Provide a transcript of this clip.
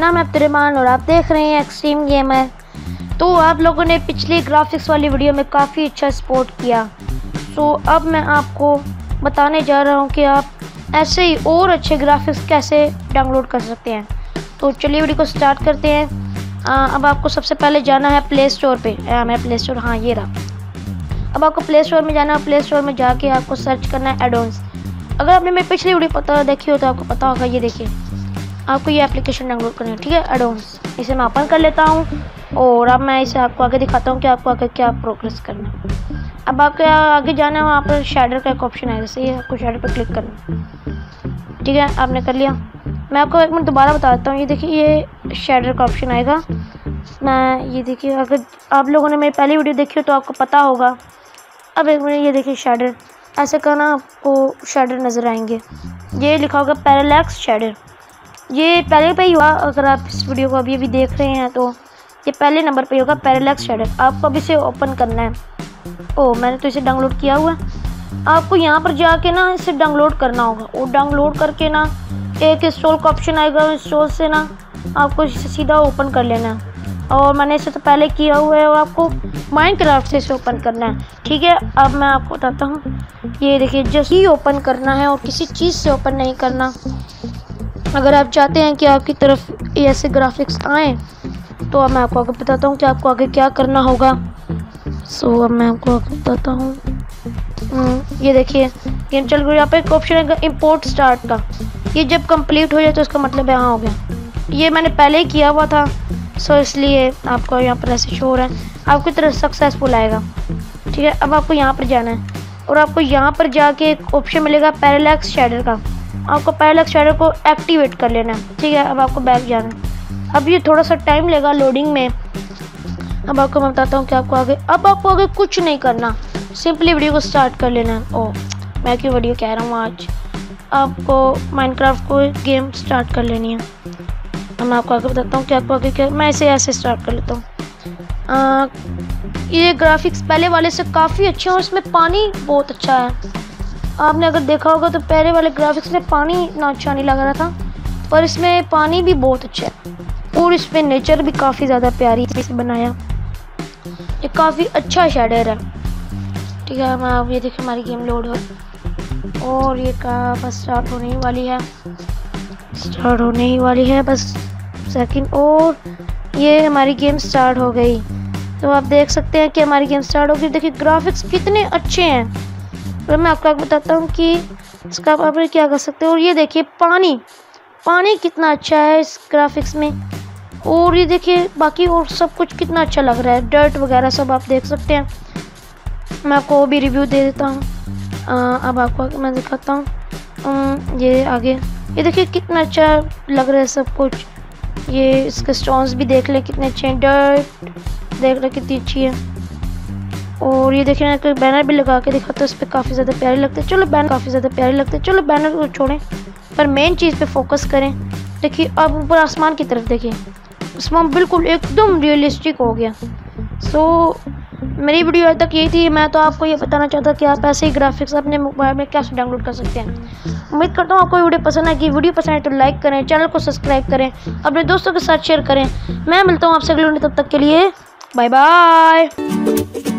नाम है अब्दुर्रहमान और आप देख रहे हैं एक्सट्रीम गेमर। तो आप लोगों ने पिछली ग्राफिक्स वाली वीडियो में काफ़ी अच्छा सपोर्ट किया, तो अब मैं आपको बताने जा रहा हूं कि आप ऐसे ही और अच्छे ग्राफिक्स कैसे डाउनलोड कर सकते हैं। तो चलिए वीडियो को स्टार्ट करते हैं। अब आपको सबसे पहले जाना है प्ले स्टोर पे। मैं प्ले स्टोर, हाँ ये रहा। अब आपको प्ले स्टोर में जाना है। प्ले स्टोर में जाके आपको सर्च करना है एडोन्स। अगर आपने मेरी पिछली वीडियो देखी हो तो आपको पता होगा, ये देखिए आपको ये एप्लीकेशन डाउनलोड करनी है, ठीक है, एडोन्स। इसे मैं ओपन कर लेता हूँ और अब मैं इसे आपको आगे दिखाता हूँ कि आपको आगे क्या प्रोग्रेस करना है। अब आपको आगे जाना है, वहाँ पर शैडर का एक ऑप्शन आएगा, सही है, आपको शैडर पर क्लिक करना है, ठीक है, आपने कर लिया। मैं आपको एक मिनट दोबारा बता देता हूँ। ये देखिए ये शैडर का ऑप्शन आएगा। मैं ये देखिए, अगर आप लोगों ने मेरी पहली वीडियो देखी हो तो आपको पता होगा। अब एक मिनट, ये देखिए शैडर, ऐसे करना, आपको शैडर नज़र आएंगे। ये लिखा होगा पैरालैक्स शैडर। ये पहले पे ही हुआ, अगर आप इस वीडियो को अभी देख रहे हैं तो ये पहले नंबर पे होगा पैरालैक्स शैडर। आपको अभी इसे ओपन करना है। मैंने तो इसे डाउनलोड किया हुआ है। आपको यहाँ पर जाके ना इसे डाउनलोड करना होगा और डाउनलोड करके ना एक इंस्टॉल का ऑप्शन आएगा। इंस्टॉल से ना आपको इसे सीधा ओपन कर लेना है। और मैंने इसे तो पहले किया हुआ है और आपको माइनक्राफ्ट से इसे ओपन करना है, ठीक है। अब मैं आपको बताता हूँ, ये देखिए जस्ट ही ओपन करना है और किसी चीज़ से ओपन नहीं करना। अगर आप चाहते हैं कि आपकी तरफ ऐसे ग्राफिक्स आएँ तो अब मैं आपको आगे बताता हूँ कि आपको आगे क्या करना होगा। अब मैं आपको आगे बताता हूँ। ये देखिए गेम चल गई। यहाँ पे एक ऑप्शन है इंपोर्ट स्टार्ट का। ये जब कंप्लीट हो जाए तो इसका मतलब है हाँ हो गया। ये मैंने पहले ही किया हुआ था, इसलिए आपको यहाँ पर ऐसे शो हो रहा है। आपकी तरफ सक्सेसफुल आएगा, ठीक है। अब आपको यहाँ पर जाना है और आपको यहाँ पर जाके एक ऑप्शन मिलेगा पैरालैक्स शैडर का। आपको पैरालैक्स शैडर को एक्टिवेट कर लेना है, ठीक है। अब आपको बैक जाना है। अब ये थोड़ा सा टाइम लेगा लोडिंग में। अब आपको मैं बताता हूँ कि आपको आगे कुछ नहीं करना, सिंपली वीडियो को स्टार्ट कर लेना है। मैं क्यों वीडियो कह रहा हूँ, आज आपको माइनक्राफ्ट को गेम स्टार्ट कर लेनी है। अब मैं आपको आगे बताता हूँ कि आपको आगे क्या। मैं इसे ऐसे स्टार्ट कर लेता हूँ। ये ग्राफिक्स पहले वाले से काफ़ी अच्छे हैं और इसमें पानी बहुत अच्छा है। आपने अगर देखा होगा तो पहले वाले ग्राफिक्स में पानी ना अच्छा नहीं लग रहा था, पर इसमें पानी भी बहुत अच्छा है और इसमें नेचर भी काफ़ी ज़्यादा प्यारी से बनाया। ये काफ़ी अच्छा शेडर है, ठीक है। मैं अब ये देखिए हमारी गेम लोड हो और ये बस स्टार्ट होने ही वाली है, बस सेकंड और ये हमारी गेम स्टार्ट हो गई। तो आप देख सकते हैं कि हमारी गेम स्टार्ट हो गई। देखिए ग्राफिक्स कितने अच्छे हैं। और मैं आपको बताता हूँ कि इसका आप क्या कर सकते हो। और ये देखिए पानी कितना अच्छा है इस ग्राफिक्स में। और ये देखिए बाकी और सब कुछ कितना अच्छा लग रहा है, डर्ट वगैरह सब आप देख सकते हैं। मैं आपको वो भी रिव्यू दे देता हूँ। अब आपको मैं दिखाता हूँ। ये आगे ये देखिए कितना अच्छा लग रहा है सब कुछ। ये इसके स्टोन्स भी देख ले कितने अच्छे हैं, डर्ट देख ले कितनी अच्छी है। और ये देखिए मैं बैनर भी लगा के दिखाता हूँ, इस पर काफ़ी ज़्यादा प्यारे लगते हैं। चलो बैनर को छोड़ें, पर मेन चीज़ पे फोकस करें। देखिए अब ऊपर आसमान की तरफ देखिए, आसमान बिल्कुल एकदम रियलिस्टिक हो गया। मेरी वीडियो आज तक यही थी। मैं तो आपको ये बताना चाहता कि आप ऐसे ही ग्राफिक्स अपने मोबाइल में कैसे डाउनलोड कर सकते हैं। उम्मीद करता हूँ आपको वीडियो पसंद आएगी। वीडियो पसंद है तो लाइक करें, चैनल को सब्सक्राइब करें, अपने दोस्तों के साथ शेयर करें। मैं मिलता हूँ आपसे अगले वीडियो, तब तक के लिए बाय बाय।